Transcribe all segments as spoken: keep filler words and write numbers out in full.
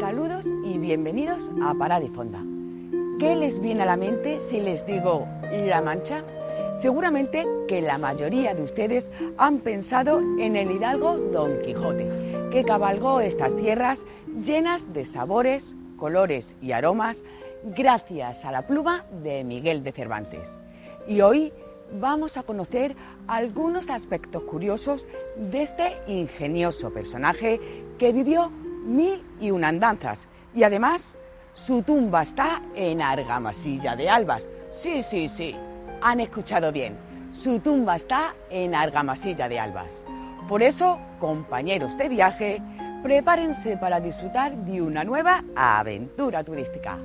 Saludos y bienvenidos a Parada y Fonda. ¿Qué les viene a la mente si les digo La Mancha? Seguramente que la mayoría de ustedes han pensado en el hidalgo Don Quijote, que cabalgó estas tierras llenas de sabores, colores y aromas gracias a la pluma de Miguel de Cervantes. Y hoy vamos a conocer algunos aspectos curiosos de este ingenioso personaje que vivió mil y una andanzas y además su tumba está en Argamasilla de Albas. Sí, sí, sí, han escuchado bien, su tumba está en Argamasilla de Albas. Por eso, compañeros de viaje, prepárense para disfrutar de una nueva aventura turística.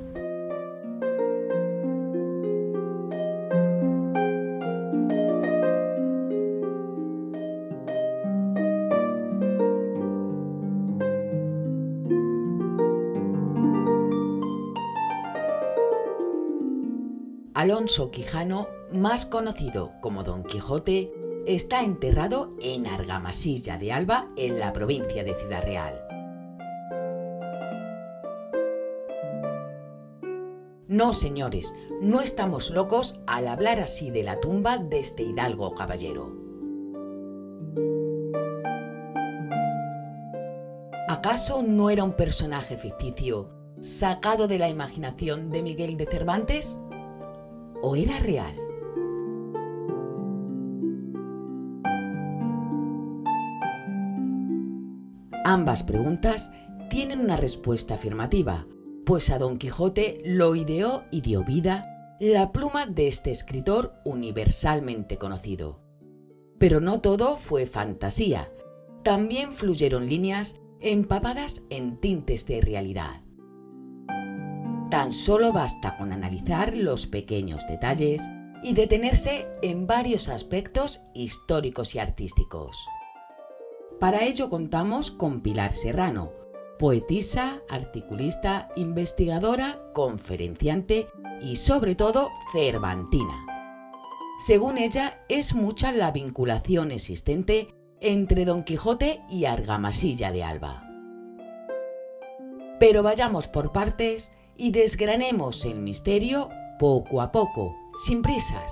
Alonso Quijano, más conocido como Don Quijote, está enterrado en Argamasilla de Alba, en la provincia de Ciudad Real. No, señores, no estamos locos al hablar así de la tumba de este hidalgo caballero. ¿Acaso no era un personaje ficticio sacado de la imaginación de Miguel de Cervantes? ¿O era real? Ambas preguntas tienen una respuesta afirmativa, pues a Don Quijote lo ideó y dio vida la pluma de este escritor universalmente conocido. Pero no todo fue fantasía, también fluyeron líneas empapadas en tintes de realidad. Tan solo basta con analizar los pequeños detalles y detenerse en varios aspectos históricos y artísticos. Para ello contamos con Pilar Serrano, poetisa, articulista, investigadora, conferenciante y sobre todo cervantina. Según ella, es mucha la vinculación existente entre Don Quijote y Argamasilla de Alba. Pero vayamos por partes y desgranemos el misterio poco a poco, sin prisas.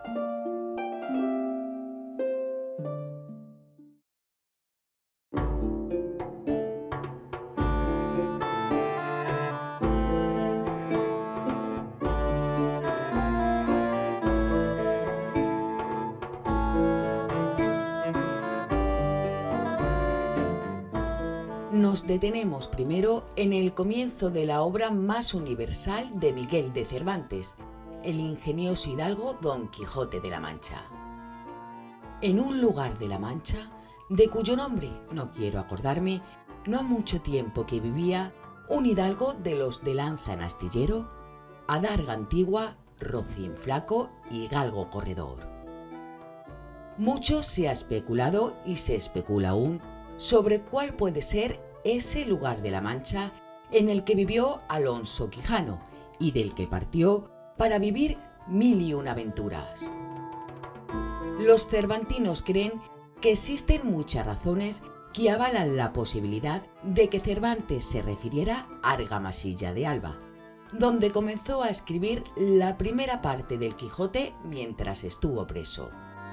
Nos detenemos primero en el comienzo de la obra más universal de Miguel de Cervantes, el ingenioso hidalgo Don Quijote de la Mancha. En un lugar de la Mancha, de cuyo nombre no quiero acordarme, no ha mucho tiempo que vivía un hidalgo de los de lanza en astillero, adarga antigua, rocín flaco y galgo corredor. Mucho se ha especulado y se especula aún sobre cuál puede ser ese lugar de la Mancha en el que vivió Alonso Quijano y del que partió para vivir mil y una aventuras. Los cervantinos creen que existen muchas razones que avalan la posibilidad de que Cervantes se refiriera a Argamasilla de Alba, donde comenzó a escribir la primera parte del Quijote mientras estuvo preso.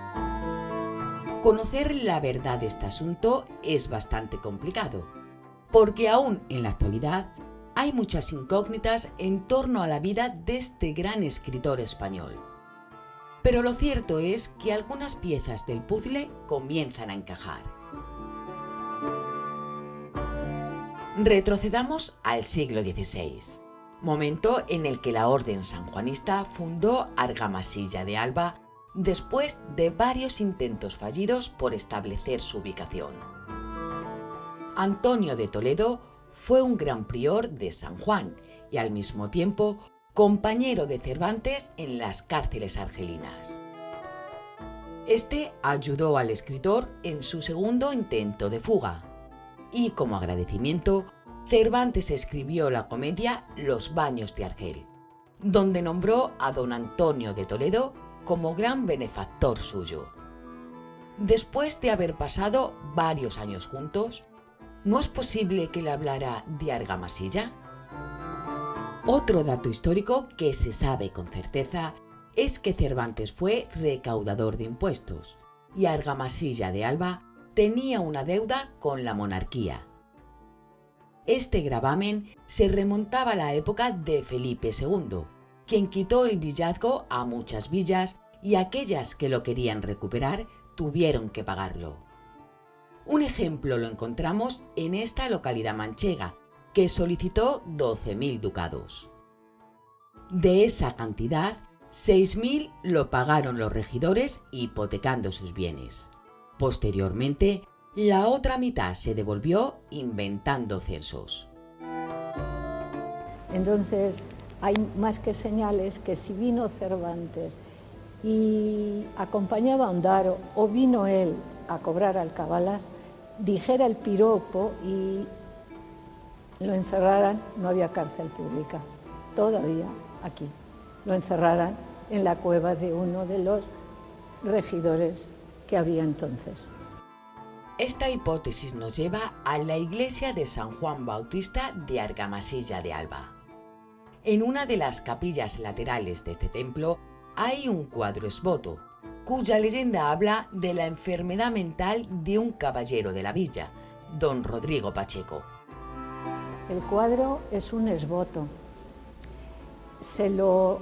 Conocer la verdad de este asunto es bastante complicado, porque aún en la actualidad hay muchas incógnitas en torno a la vida de este gran escritor español. Pero lo cierto es que algunas piezas del puzzle comienzan a encajar. Retrocedamos al siglo dieciséis, momento en el que la orden sanjuanista fundó Argamasilla de Alba después de varios intentos fallidos por establecer su ubicación. Antonio de Toledo fue un gran prior de San Juan y al mismo tiempo compañero de Cervantes en las cárceles argelinas. Este ayudó al escritor en su segundo intento de fuga y, como agradecimiento, Cervantes escribió la comedia Los baños de Argel, donde nombró a don Antonio de Toledo como gran benefactor suyo. Después de haber pasado varios años juntos, ¿No es posible que le hablara de Argamasilla? Otro dato histórico que se sabe con certeza es que Cervantes fue recaudador de impuestos y Argamasilla de Alba tenía una deuda con la monarquía. Este gravamen se remontaba a la época de Felipe segundo, quien quitó el villazgo a muchas villas y aquellas que lo querían recuperar tuvieron que pagarlo. Un ejemplo lo encontramos en esta localidad manchega, que solicitó doce mil ducados. De esa cantidad, seis mil lo pagaron los regidores hipotecando sus bienes. Posteriormente, la otra mitad se devolvió inventando censos. Entonces, hay más que señales que si vino Cervantes y acompañaba a Ondaro o vino él a cobrar alcabalas, dijera el piropo y lo encerraran, no había cárcel pública, todavía aquí, lo encerraran en la cueva de uno de los regidores que había entonces. Esta hipótesis nos lleva a la iglesia de San Juan Bautista de Argamasilla de Alba. En una de las capillas laterales de este templo hay un cuadro esvoto, cuya leyenda habla de la enfermedad mental de un caballero de la villa, don Rodrigo Pacheco. El cuadro es un esvoto. Se lo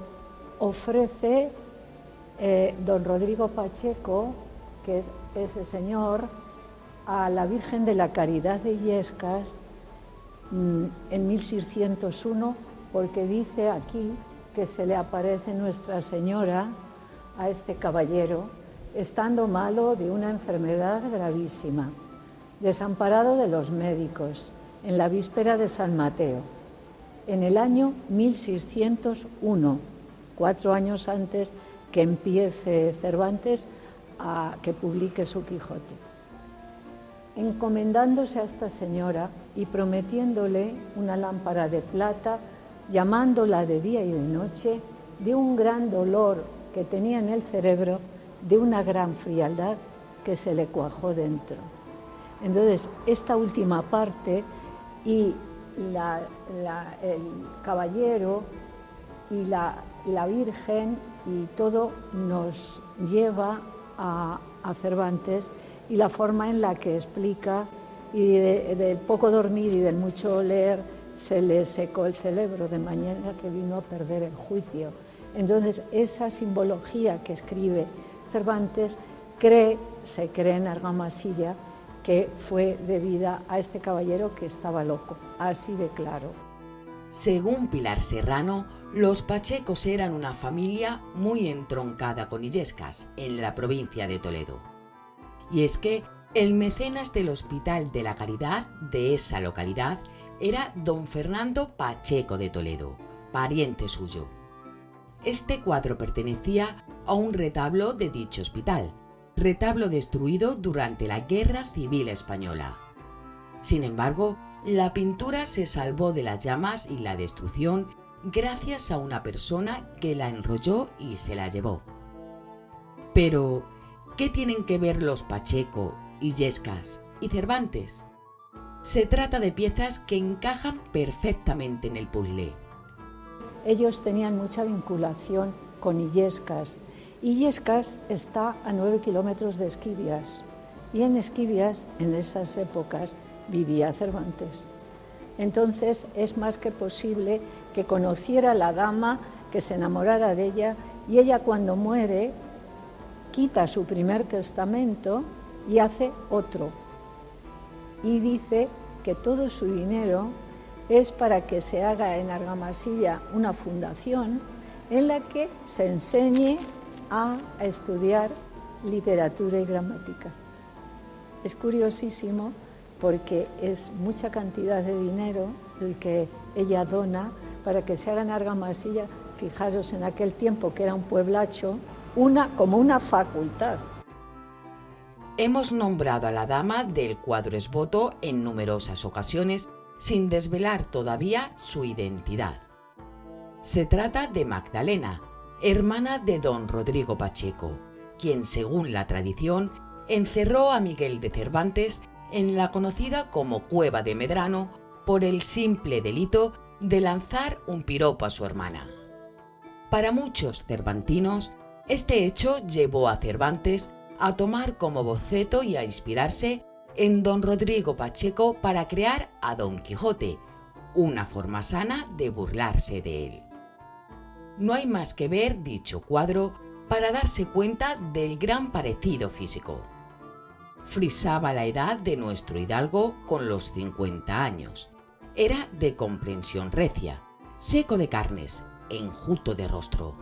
ofrece eh, don Rodrigo Pacheco, que es ese señor, a la Virgen de la Caridad de Illescas mmm, en mil seiscientos uno, porque dice aquí que se le aparece Nuestra Señora a este caballero, estando malo de una enfermedad gravísima, desamparado de los médicos, en la víspera de San Mateo, en el año mil seiscientos uno, cuatro años antes que empiece Cervantes a que publique su Quijote. Encomendándose a esta señora y prometiéndole una lámpara de plata, llamándola de día y de noche, de un gran dolor que tenía en el cerebro, de una gran frialdad que se le cuajó dentro. Entonces, esta última parte y la, la, el caballero y la, la Virgen y todo nos lleva a, a Cervantes y la forma en la que explica, y de, del poco dormir y del mucho leer se le secó el cerebro, de manera que vino a perder el juicio. Entonces, esa simbología que escribe Cervantes cree, se cree en Argamasilla, que fue debida a este caballero que estaba loco, así de claro. Según Pilar Serrano, los Pachecos eran una familia muy entroncada con Illescas, en la provincia de Toledo. Y es que el mecenas del Hospital de la Caridad de esa localidad era don Fernando Pacheco de Toledo, pariente suyo. Este cuadro pertenecía a un retablo de dicho hospital, retablo destruido durante la Guerra Civil Española. Sin embargo, la pintura se salvó de las llamas y la destrucción gracias a una persona que la enrolló y se la llevó. Pero, ¿qué tienen que ver los Pacheco, Illescas y Cervantes? Se trata de piezas que encajan perfectamente en el puzzle. Ellos tenían mucha vinculación con Illescas. Illescas está a nueve kilómetros de Esquivias y en Esquivias, en esas épocas, vivía Cervantes. Entonces es más que posible que conociera a la dama, que se enamorara de ella, y ella cuando muere quita su primer testamento y hace otro. Y dice que todo su dinero es para que se haga en Argamasilla una fundación en la que se enseñe a estudiar literatura y gramática. Es curiosísimo porque es mucha cantidad de dinero el que ella dona para que se haga en Argamasilla. Fijaros, en aquel tiempo que era un pueblacho, una, como una facultad. Hemos nombrado a la dama del cuadro esvoto en numerosas ocasiones sin desvelar todavía su identidad. Se trata de Magdalena, hermana de don Rodrigo Pacheco, quien, según la tradición, encerró a Miguel de Cervantes en la conocida como Cueva de Medrano, por el simple delito de lanzar un piropo a su hermana. Para muchos cervantinos, este hecho llevó a Cervantes a tomar como boceto y a inspirarse en don Rodrigo Pacheco para crear a Don Quijote, una forma sana de burlarse de él. No hay más que ver dicho cuadro para darse cuenta del gran parecido físico. Frisaba la edad de nuestro hidalgo con los cincuenta años. Era de comprensión recia, seco de carnes, enjuto de rostro.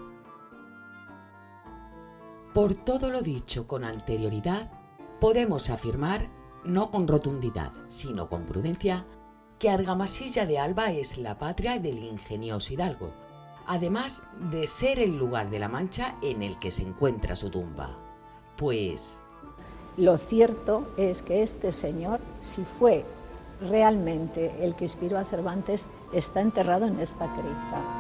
Por todo lo dicho con anterioridad, podemos afirmar, no con rotundidad, sino con prudencia, que Argamasilla de Alba es la patria del ingenioso hidalgo, además de ser el lugar de la Mancha en el que se encuentra su tumba. Pues lo cierto es que este señor, si fue realmente el que inspiró a Cervantes, está enterrado en esta cripta.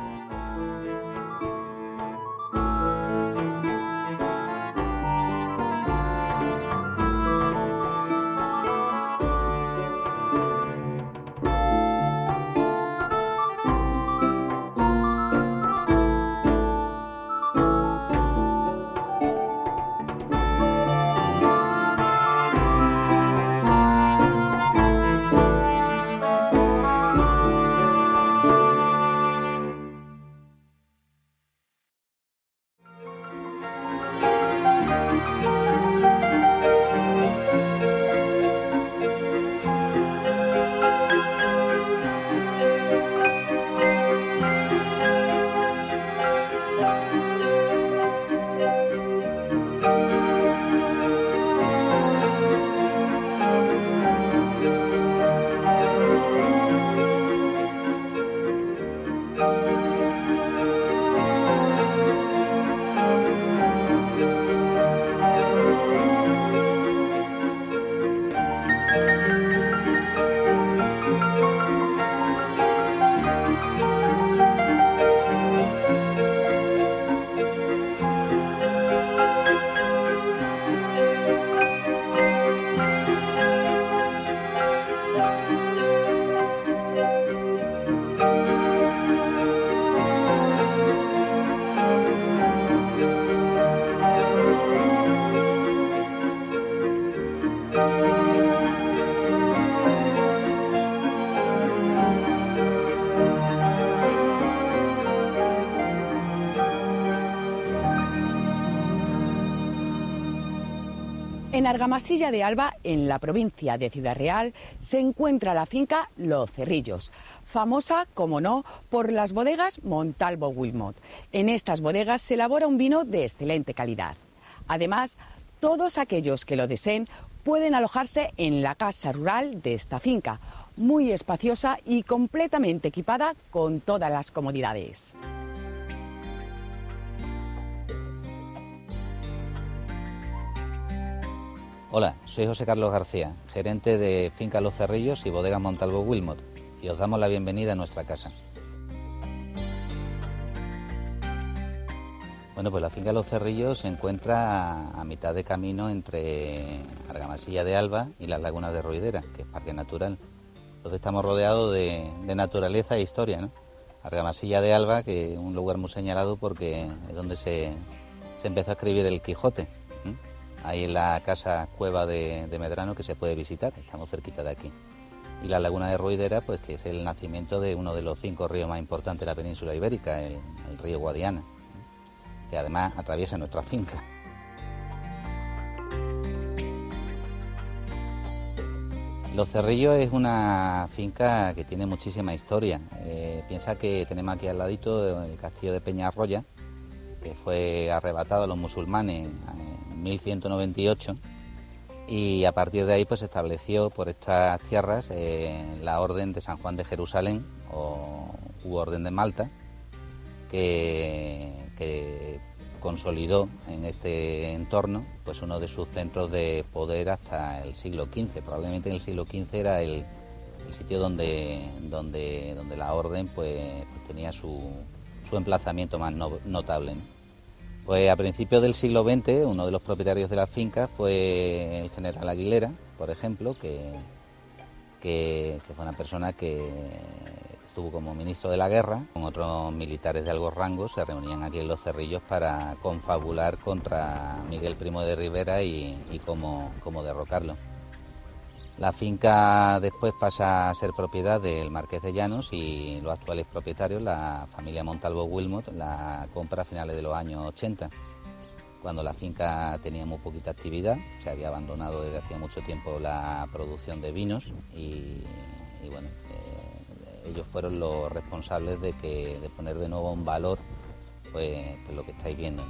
En Argamasilla de Alba, en la provincia de Ciudad Real, se encuentra la finca Los Cerrillos, famosa, como no, por las bodegas Montalvo Wilmot. En estas bodegas se elabora un vino de excelente calidad. Además, todos aquellos que lo deseen pueden alojarse en la casa rural de esta finca, muy espaciosa y completamente equipada con todas las comodidades. Hola, soy José Carlos García, gerente de Finca Los Cerrillos y Bodegas Montalvo Wilmot, y os damos la bienvenida a nuestra casa. Bueno, pues la Finca Los Cerrillos se encuentra a, a mitad de camino entre Argamasilla de Alba y las Lagunas de Roidera, que es parque natural. Entonces estamos rodeados de, de naturaleza e historia, ¿no? Argamasilla de Alba, que es un lugar muy señalado porque es donde se, se empezó a escribir el Quijote. ¿eh? Ahí en la casa Cueva de, de Medrano, que se puede visitar, estamos cerquita de aquí. Y la Laguna de Roidera, pues que es el nacimiento de uno de los cinco ríos más importantes de la península ibérica, el, el río Guadiana, que además atraviesa nuestra finca. Los Cerrillos es una finca que tiene muchísima historia. Eh, piensa que tenemos aquí al ladito el castillo de Peñarroya, que fue arrebatado a los musulmanes en mil ciento noventa y ocho, y a partir de ahí pues se estableció por estas tierras eh, la Orden de San Juan de Jerusalén o u Orden de Malta, que, que consolidó en este entorno pues uno de sus centros de poder hasta el siglo quince. Probablemente en el siglo quince era el, el sitio donde, donde, donde la orden pues, pues tenía su, su emplazamiento más no, notable, ¿no? Pues a principios del siglo veinte, uno de los propietarios de la finca fue el general Aguilera, por ejemplo, que, que, que fue una persona que estuvo como ministro de la guerra, con otros militares de altos rangos, se reunían aquí en Los Cerrillos para confabular contra Miguel Primo de Rivera y, y cómo, cómo derrocarlo. La finca después pasa a ser propiedad del Marqués de Llanos y los actuales propietarios, la familia Montalvo Wilmot, la compra a finales de los años ochenta, cuando la finca tenía muy poquita actividad, se había abandonado desde hacía mucho tiempo la producción de vinos y, y bueno, eh, ellos fueron los responsables de, que, de poner de nuevo en valor pues, pues lo que estáis viendo.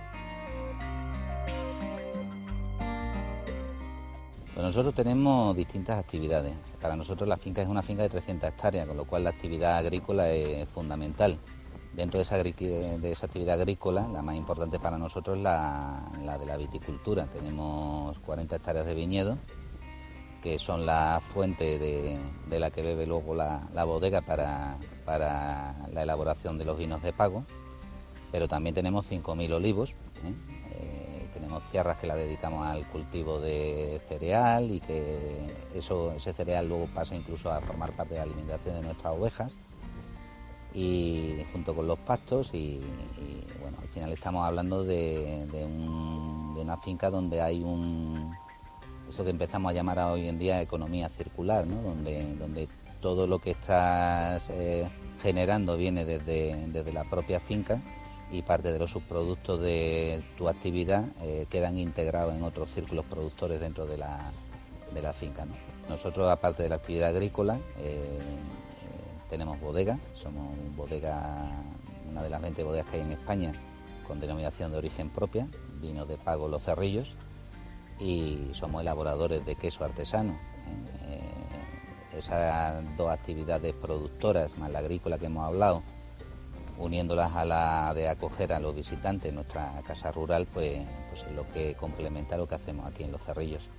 Pues nosotros tenemos distintas actividades. Para nosotros la finca es una finca de trescientas hectáreas, con lo cual la actividad agrícola es fundamental. Dentro de esa, de esa actividad agrícola, la más importante para nosotros es la, la de la viticultura. Tenemos cuarenta hectáreas de viñedo, que son la fuente de, de la que bebe luego la, la bodega para, para la elaboración de los vinos de pago, pero también tenemos cinco mil olivos, ¿eh? Tenemos tierras que la dedicamos al cultivo de cereal y que eso, ese cereal luego pasa incluso a formar parte de la alimentación de nuestras ovejas y junto con los pastos y, y bueno, al final estamos hablando de, de, un, de una finca donde hay un, eso que empezamos a llamar hoy en día economía circular, ¿no? donde, donde todo lo que estás eh, generando viene desde, desde la propia finca y parte de los subproductos de tu actividad eh, quedan integrados en otros círculos productores dentro de la, de la finca, ¿no? Nosotros, aparte de la actividad agrícola, eh, eh, tenemos bodega, somos bodega, una de las veinte bodegas que hay en España con denominación de origen propia, vinos de pago Los Cerrillos, y somos elaboradores de queso artesano. ¿eh? Eh, esas dos actividades productoras, más la agrícola que hemos hablado, uniéndolas a la de acoger a los visitantes en nuestra casa rural, pues, pues es lo que complementa lo que hacemos aquí en Los Cerrillos.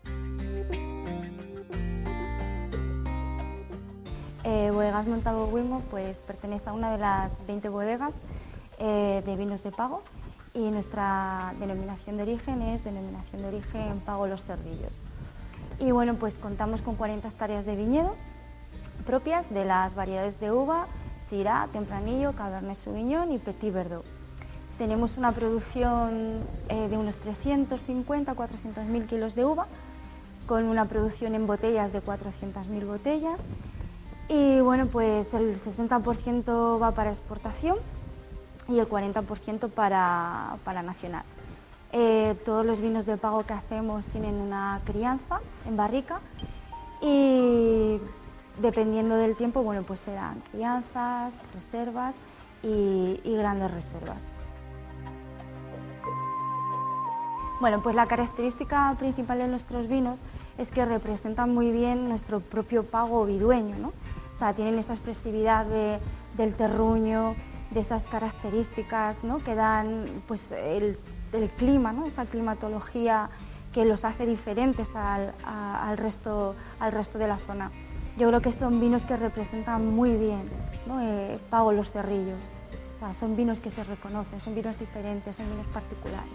Eh, Bodegas Montalvo Wilmot pues, pertenece a una de las veinte bodegas eh, de vinos de pago y nuestra denominación de origen es denominación de origen Pago Los Cerrillos. Y bueno, pues contamos con cuarenta hectáreas de viñedo propias de las variedades de uva Syrah, Tempranillo, Cabernet Sauvignon y Petit Verdot. Tenemos una producción eh, de unos trescientos cincuenta a cuatrocientos mil kilos de uva, con una producción en botellas de cuatrocientas mil botellas. Y bueno, pues el sesenta por ciento va para exportación y el cuarenta por ciento para, para nacional. Eh, todos los vinos de pago que hacemos tienen una crianza en barrica y dependiendo del tiempo, bueno, pues serán crianzas, reservas y, y grandes reservas. Bueno, pues la característica principal de nuestros vinos es que representan muy bien nuestro propio pago vidueño, ¿no? O sea, tienen esa expresividad de, del terruño, de esas características, ¿no? Que dan pues, el, el clima, ¿no? Esa climatología que los hace diferentes al, a, al, resto, al resto de la zona. Yo creo que son vinos que representan muy bien, ¿no? eh, Pago Los Cerrillos. O sea, son vinos que se reconocen, son vinos diferentes, son vinos particulares.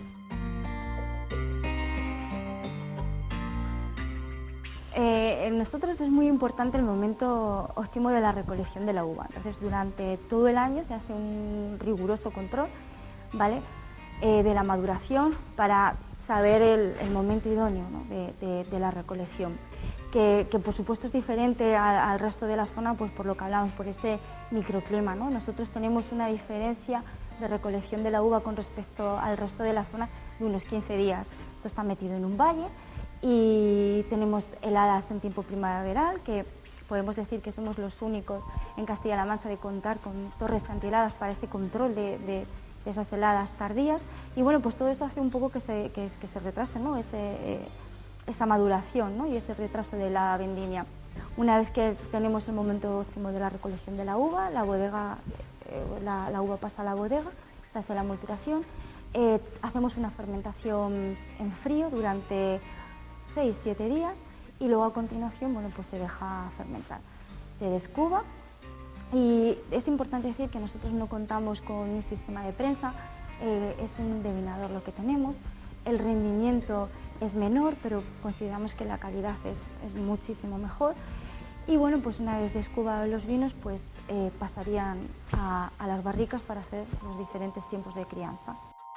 Eh, en nosotros es muy importante el momento óptimo de la recolección de la uva. Entonces, durante todo el año se hace un riguroso control, ¿vale? eh, de la maduración para saber el, el momento idóneo, ¿no? de, de, de la recolección. Que, que por supuesto es diferente al, al resto de la zona, pues por lo que hablamos, por ese microclima, ¿no? Nosotros tenemos una diferencia de recolección de la uva con respecto al resto de la zona de unos quince días. Esto está metido en un valle y tenemos heladas en tiempo primaveral, que podemos decir que somos los únicos en Castilla-La Mancha de contar con torres cantiladas para ese control de, de, de esas heladas tardías. Y bueno, pues todo eso hace un poco que se, que, que se retrase, ¿no? Ese, eh, esa maduración, ¿no? Y ese retraso de la vendimia. Una vez que tenemos el momento óptimo de la recolección de la uva, la, bodega, eh, la, la uva pasa a la bodega, se hace la maturación, eh, hacemos una fermentación en frío durante seis siete días y luego a continuación, bueno, pues se deja fermentar. Se descuba y es importante decir que nosotros no contamos con un sistema de prensa, eh, es un devinador lo que tenemos, el rendimiento es menor, pero consideramos que la calidad es, es muchísimo mejor. Y bueno, pues una vez descubados los vinos, pues eh, pasarían a, a las barricas para hacer los diferentes tiempos de crianza.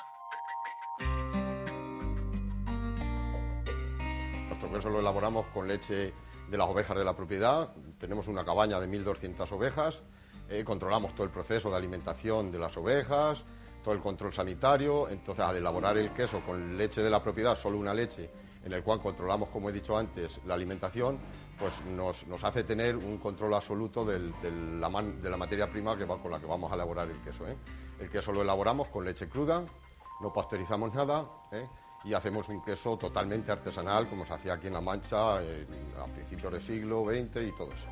Nuestro queso lo elaboramos con leche de las ovejas de la propiedad. Tenemos una cabaña de mil doscientas ovejas, eh, controlamos todo el proceso de alimentación de las ovejas, todo el control sanitario. Entonces, al elaborar el queso con leche de la propiedad, solo una leche, en el cual controlamos, como he dicho antes, la alimentación, pues nos, nos hace tener un control absoluto del, del, la man, de la materia prima que va, con la que vamos a elaborar el queso, ¿eh? El queso lo elaboramos con leche cruda, no pasteurizamos nada, ¿eh? Y hacemos un queso totalmente artesanal, como se hacía aquí en La Mancha eh, a principios del siglo veinte y todo eso.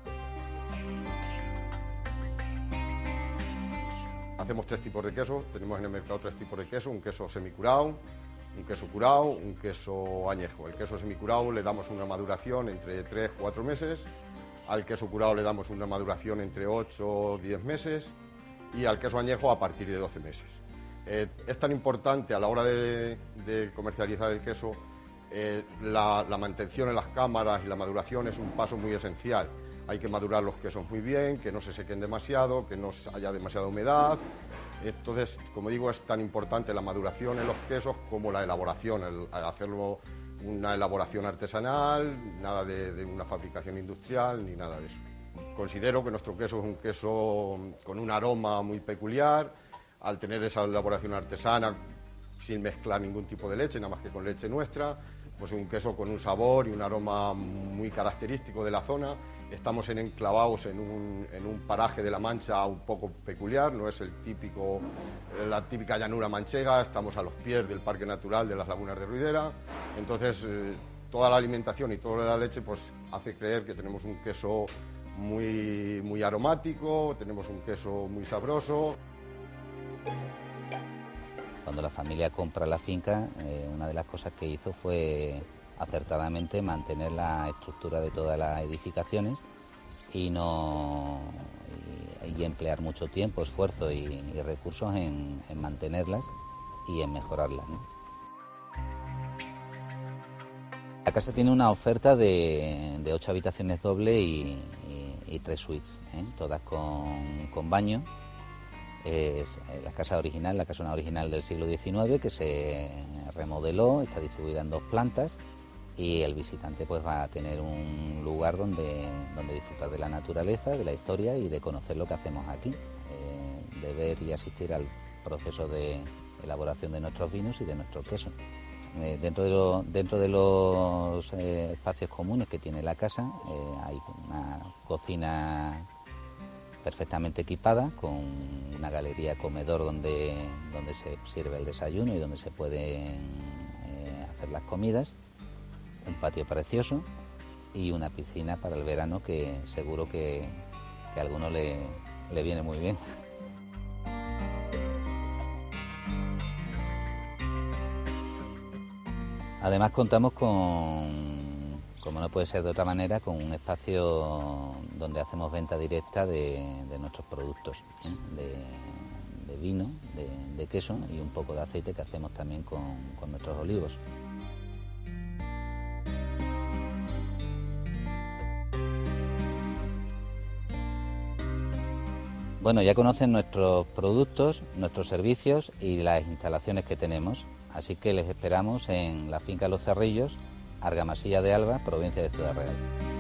Hacemos tres tipos de queso, tenemos en el mercado tres tipos de queso, un queso semicurado, un queso curado, un queso añejo. El queso semicurado le damos una maduración entre tres a cuatro meses, al queso curado le damos una maduración entre ocho o diez meses y al queso añejo a partir de doce meses. Eh, es tan importante a la hora de, de comercializar el queso, eh, la, la mantención en las cámaras y la maduración es un paso muy esencial. Hay que madurar los quesos muy bien, que no se sequen demasiado, que no haya demasiada humedad. Entonces, como digo, es tan importante la maduración en los quesos como la elaboración, el, el hacerlo una elaboración artesanal, nada de, de una fabricación industrial ni nada de eso. Considero que nuestro queso es un queso con un aroma muy peculiar, al tener esa elaboración artesana sin mezclar ningún tipo de leche, nada más que con leche nuestra, pues un queso con un sabor y un aroma muy característico de la zona. Estamos en enclavados en un, en un paraje de La Mancha un poco peculiar, no es el típico, la típica llanura manchega, estamos a los pies del Parque Natural de las Lagunas de Ruidera, entonces eh, toda la alimentación y toda la leche pues hace creer que tenemos un queso muy, muy aromático, tenemos un queso muy sabroso. Cuando la familia compra la finca, eh, una de las cosas que hizo fue acertadamente mantener la estructura de todas las edificaciones y no y, y emplear mucho tiempo, esfuerzo y, y recursos en, en mantenerlas y en mejorarlas, ¿no? La casa tiene una oferta de, de ocho habitaciones doble y, y, y tres suites, ¿eh? Todas con, con baño. Es la casa original, la casona original del siglo diecinueve que se remodeló, está distribuida en dos plantas y el visitante pues va a tener un lugar donde, donde disfrutar de la naturaleza, de la historia y de conocer lo que hacemos aquí, eh, de ver y asistir al proceso de elaboración de nuestros vinos y de nuestro queso. Eh, dentro de, lo, dentro de los eh, espacios comunes que tiene la casa eh, hay una cocina perfectamente equipada, con una galería comedor donde, donde se sirve el desayuno y donde se pueden eh, hacer las comidas, un patio precioso y una piscina para el verano que seguro que, que a alguno le, le viene muy bien. Además contamos con, como no puede ser de otra manera, con un espacio donde hacemos venta directa de, de nuestros productos, ¿eh? de, de vino, de, de queso y un poco de aceite que hacemos también con, con nuestros olivos. Bueno, ya conocen nuestros productos, nuestros servicios y las instalaciones que tenemos, así que les esperamos en la finca Los Cerrillos, Argamasilla de Alba, provincia de Ciudad Real.